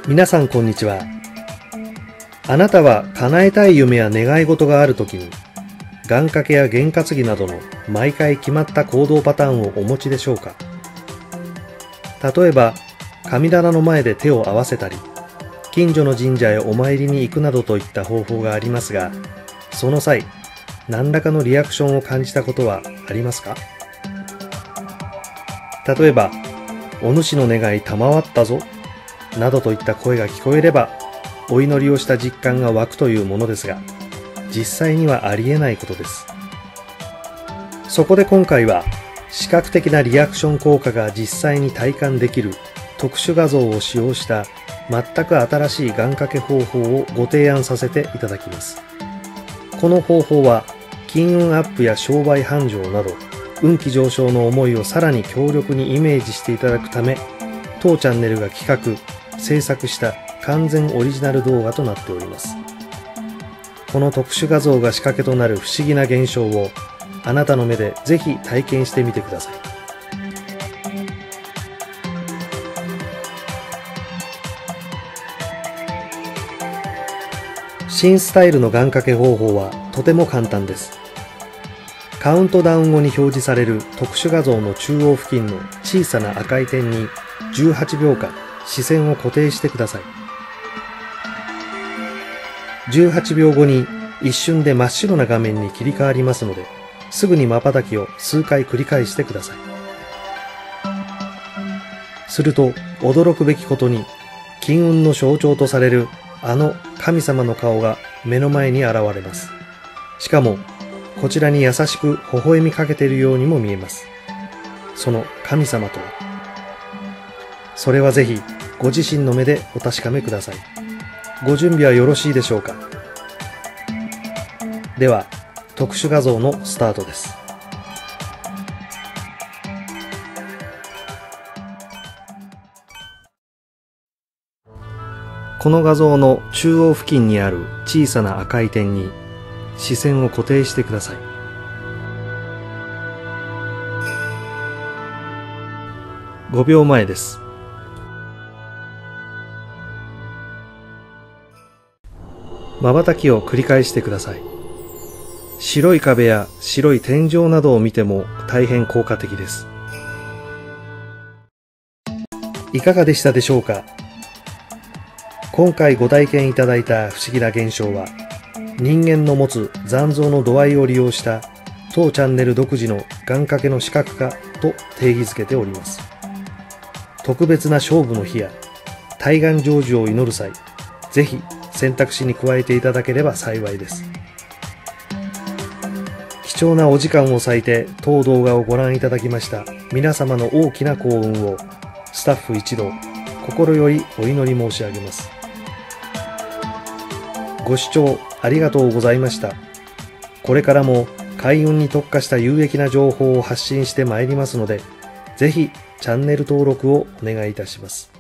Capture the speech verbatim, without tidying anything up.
皆さんこんにちは。あなたは叶えたい夢や願い事があるときに、願掛けや験担ぎなどの毎回決まった行動パターンをお持ちでしょうか。例えば、神棚の前で手を合わせたり、近所の神社へお参りに行くなどといった方法がありますが、その際、何らかのリアクションを感じたことはありますか？例えば、お主の願い賜ったぞ、などといった声が聞こえれば、お祈りをした実感が湧くというものですが、実際にはありえないことです。そこで今回は、視覚的なリアクション効果が実際に体感できる特殊画像を使用した全く新しい願掛け方法をご提案させていただきます。この方法は、金運アップや商売繁盛など、運気上昇の思いをさらに強力にイメージしていただくため、当チャンネルが企画、制作した完全オリジナル動画となっております。この特殊画像が仕掛けとなる不思議な現象をあなたの目でぜひ体験してみてください。新スタイルの願掛け方法はとても簡単です。カウントダウン後に表示される特殊画像の中央付近の小さな赤い点にじゅうはちびょうかん視線を固定してください。じゅうはちびょうごに一瞬で真っ白な画面に切り替わりますので、すぐに瞬きを数回繰り返してください。すると驚くべきことに、金運の象徴とされるあの神様の顔が目の前に現れます。しかもこちらに優しく微笑みかけているようにも見えます。その神様とは、それはぜひご自身の目でお確かめください。ご準備はよろしいでしょうか。では、特殊画像のスタートです。この画像の中央付近にある小さな赤い点に視線を固定してください。ごびょうまえです。瞬きを繰り返してください。白い壁や白い天井などを見ても大変効果的です。いかがでしたでしょうか。今回ご体験いただいた不思議な現象は、人間の持つ残像の度合いを利用した当チャンネル独自の願掛けの視覚化と定義づけております。特別な勝負の日や大願成就を祈る際、ぜひ選択肢に加えていただければ幸いです。貴重なお時間を割いて当動画をご覧いただきました皆様の大きな幸運をスタッフ一同心よりお祈り申し上げます。ご視聴ありがとうございました。これからも開運に特化した有益な情報を発信してまいりますので、ぜひチャンネル登録をお願いいたします。